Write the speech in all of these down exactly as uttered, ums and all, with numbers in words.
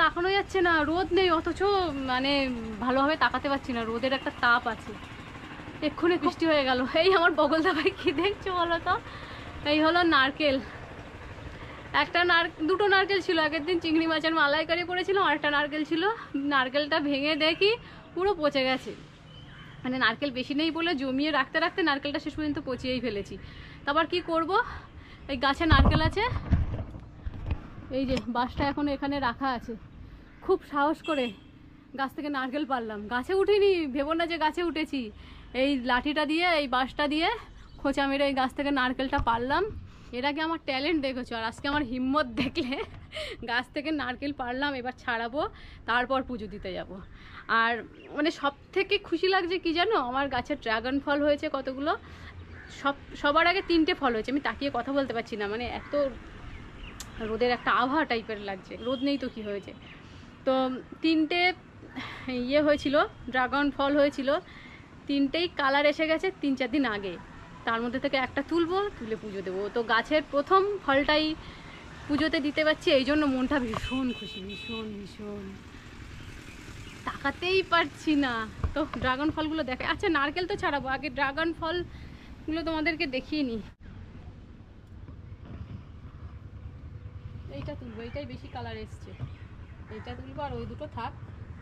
তাকানো যাচ্ছে না, রোদ নেই, অথচ মানে ভালোভাবে তাকাতে পারছি না, রোদের একটা তাপ আছে। এক্ষুনি বৃষ্টি হয়ে গেল। এই আমার বগলদা ভাই কি দেখছো বলো তো? এই হলো নারকেল, একটা নার দুটো নারকেল ছিল, আগের দিন চিংড়ি মাছের মালাইকারি করেছিলাম, আর একটা নারকেল ছিল, নারকেলটা ভেঙে দেখি পুরো পচে গেছে। মানে নারকেল বেশি নেই বলে জমিয়ে রাখতে রাখতে নারকেলটা শেষ পর্যন্ত পচিয়েই ফেলেছি। তারপর কি করব, এই গাছে নারকেল আছে, এই যে বাঁশটা এখন এখানে রাখা আছে, খুব সাহস করে গাছ থেকে নারকেল পারলাম। গাছে উঠিনি, ভেবো না যে গাছে উঠেছি, এই লাঠিটা দিয়ে এই বাঁশটা দিয়ে খোঁচা মেরে এই গাছ থেকে নারকেলটা পারলাম। এর আগে আমার ট্যালেন্ট দেখেছো, আর আজকে আমার হিম্মত দেখলে। গাছ থেকে নারকেল পারলাম, এবার ছাড়াবো, তারপর পুজো দিতে যাব। আর মানে সব থেকে খুশি লাগছে কি জানো, আমার গাছের ড্রাগন ফল হয়েছে কতগুলো, সব সবার আগে তিনটে ফল হয়েছে। আমি তাকিয়ে কথা বলতে পারছি না, মানে এত রোদের একটা আবহাওয়া টাইপের লাগছে, রোদ নেই তো কি হয়েছে। তো তিনটে ইয়ে হয়েছিল, ড্রাগন ফল হয়েছিল, তিনটেই কালার এসে গেছে তিন চার দিন আগে। তার মধ্যে থেকে একটা তুলবো, তুলে পুজো দেবো। তো গাছের প্রথম ফলটাই পুজোতে দিতে পারছি, এই জন্য মনটা ভীষণ খুশি, ভীষণ ভীষণ তাকাতেই পারছি না। তো ড্রাগন ফলগুলো দেখে, আচ্ছা নারকেল তো ছাড়াবো, আগে ড্রাগন ফলগুলো তোমাদেরকে দেখিয়ে নিই। এইটা তুলবো, এইটাই বেশি কালার এসছে, এইটা তুলবো, আর ওই দুটো থাক।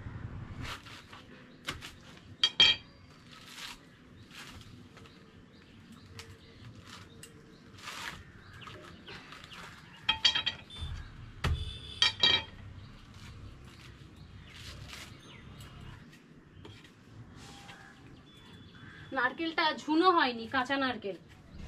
নারকেলটা ঝুনো হয়নি, কাঁচা নারকেল।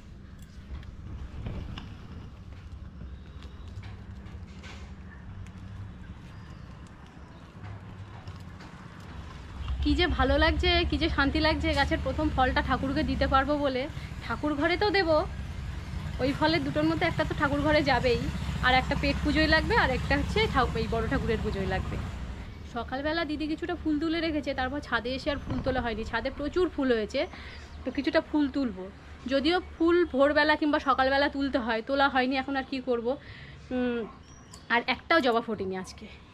কি যে ভালো লাগছে, কি যে শান্তি লাগছে, গাছের প্রথম ফলটা ঠাকুরকে দিতে পারবো বলে। ঠাকুর ঘরে তো দেবো, ওই ফলের দুটোর মধ্যে একটা তো ঠাকুর ঘরে যাবেই, আর একটা পেট পুজোয় লাগবে, আর একটা হচ্ছে এই বড় ঠাকুরের পুজোয় লাগবে। সকালবেলা দিদি কিছুটা ফুল তুলে রেখেছে, তারপর ছাদে এসে আর ফুল তোলা হয়নি। ছাদে প্রচুর ফুল হয়েছে, তো কিছুটা ফুল তুলবো। যদিও ফুল ভোরবেলা কিংবা সকালবেলা তুলতে হয়, তোলা হয়নি, এখন আর কি করব। আর একটাও জবা ফোটেনি আজকে।